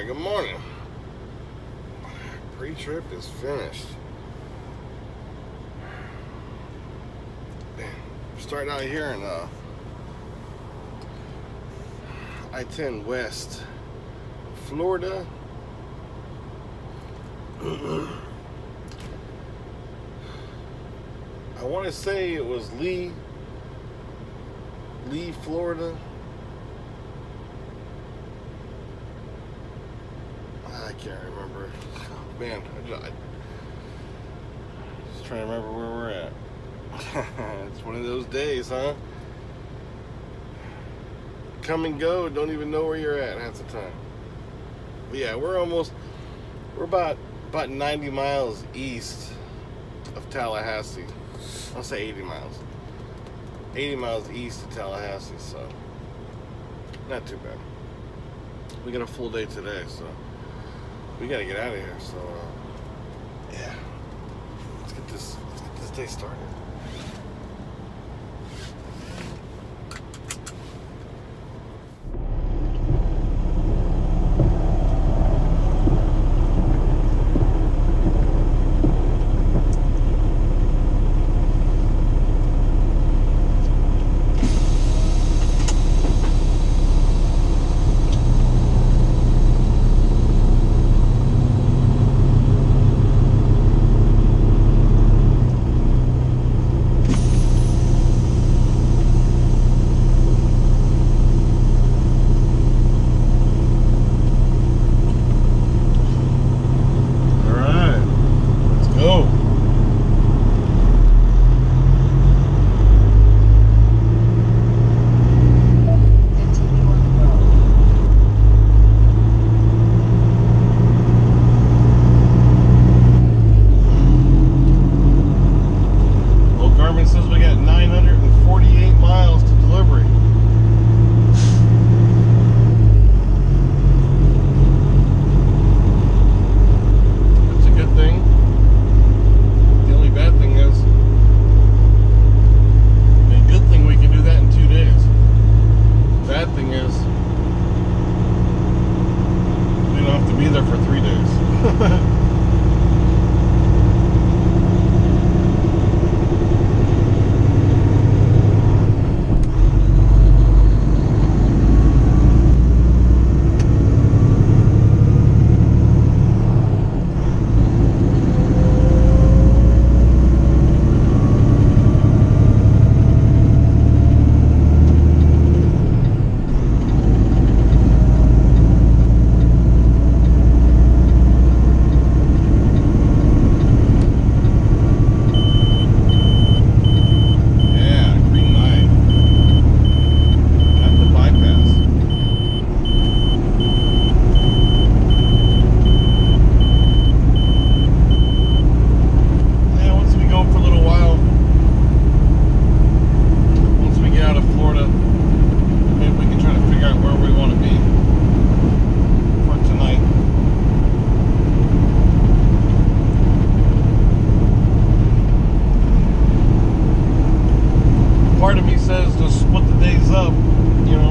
Good morning. Pre-trip is finished. Starting out here in I-10 West, Florida. I want to say it was Lee, Florida. I can't remember. Oh, man, I just trying to remember where we're at. It's one of those days, huh? Come and go, don't even know where you're at half the time. But yeah, we're about 90 miles east of Tallahassee. I'll say 80 miles. 80 miles east of Tallahassee, so not too bad. We got a full day today, so we gotta get out of here. So yeah, let's get this day started. Part of me says to split the days up, you know.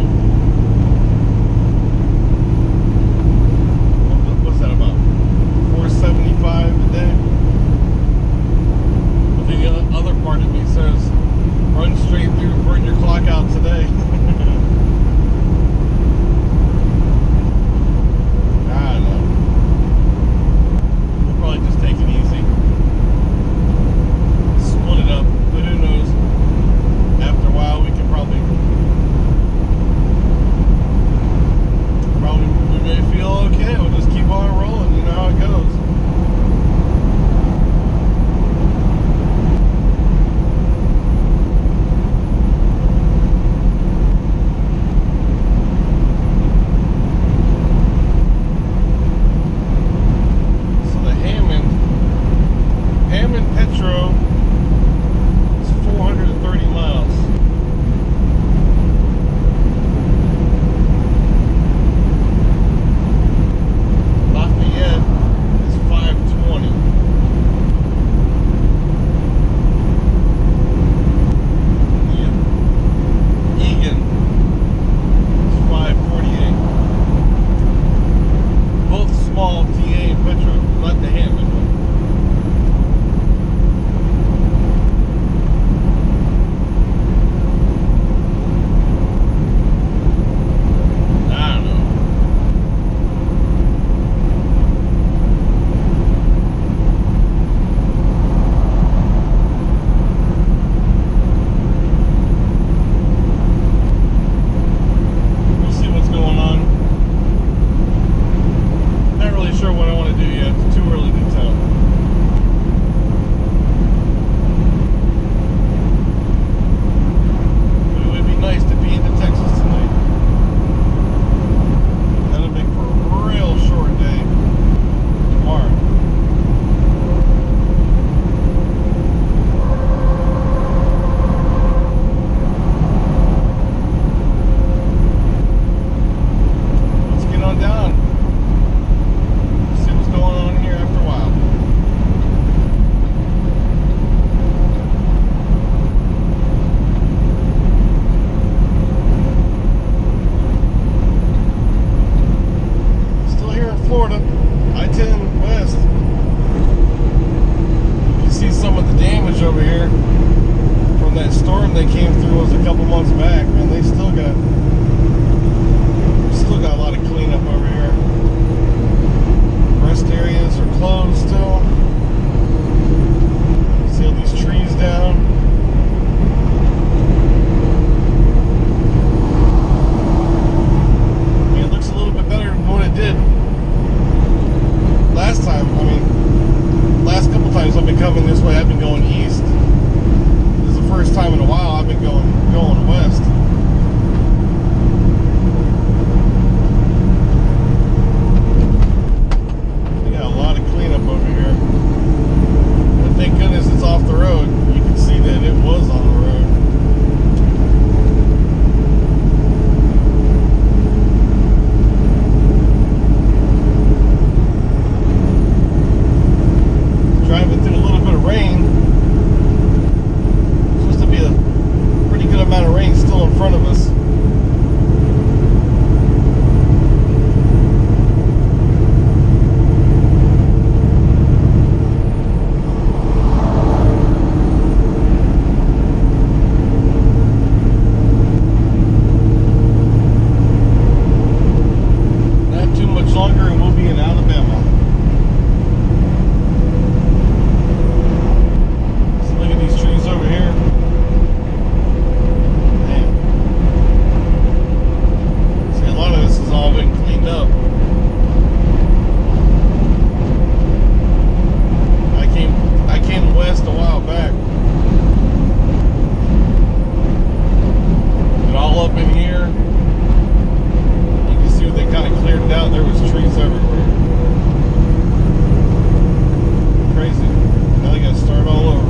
What's that about? $475 a day? But the other part of me says, run straight through, burn your clock out today. I don't know. We'll probably just take it easy. Split it up, but who knows? After a while, we can probably we may feel okay. We'll just keep on rolling. You know how it goes. So the Hammond Petro is 430 miles. couple months back, man, they still got a lot of cleanup over here. Rest areas are closed still. See all these trees down. I mean, it looks a little bit better than what it did last time. I mean, last couple times I've been coming this way, I've been going east. This is the first time in a while I've been going west. We got a lot of cleanup over here. And thank goodness it's off the road. You can see that it was on the road. Driving through a little bit of rain. Supposed to be a pretty good amount of rain still in front of us. Not too much longer and we'll be in Alabama. Over here. Man. See, a lot of this has all been cleaned up. I came west a while back. And all up in here, you can see what they kind of cleared it out. There was trees everywhere. Crazy. Now they gotta start all over.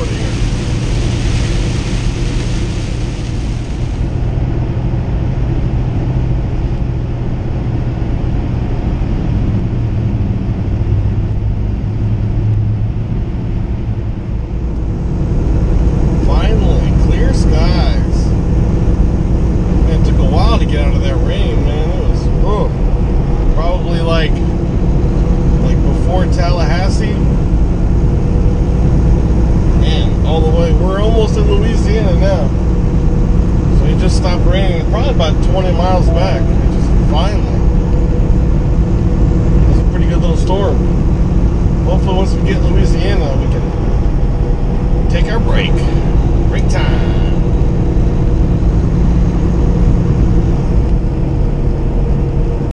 Florida here. Finally, clear skies. Man, it took a while to get out of that rain, man. It was probably like before Tallahassee. Man, all the way. We're almost in Louisiana now. So it just stopped raining. Probably about 20 miles back. It just finally. It was a pretty good little storm. Hopefully once we get Louisiana, we can take our break.